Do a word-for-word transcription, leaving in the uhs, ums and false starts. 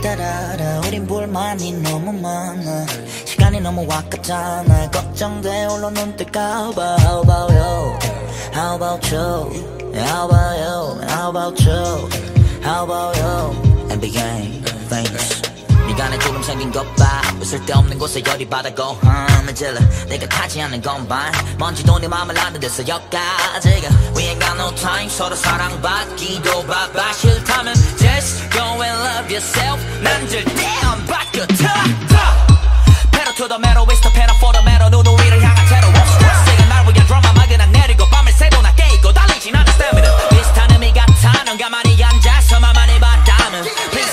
따라라 우린 불만이 너무 많아 시간이 너무 아깝잖아 걱정돼 홀로 눈 뜰까봐 How about you? How about you? How about you? How about you? How about you? And became famous 네가 내 조금 생긴 것봐 쓸데없는 곳에 열이 받아고 흠을 질러 내가 타지 않는 건반 먼지도 네 맘을 아는 데서 여기까지가 We ain't got no time 서로 사랑받기도 바빠 싫다면 Just go and love yourself 난 절대 안 바뀌어 Pedal to the metal it's the pedal for the metal 눈 위를 향한 terror 스트레스가 날 위한 드라마 막으나 내리고 밤을 새도 나 깨고 달리진 않은 stamina 비슷한 의미 같아 넌 가만히 앉아서 맘만 해봤다면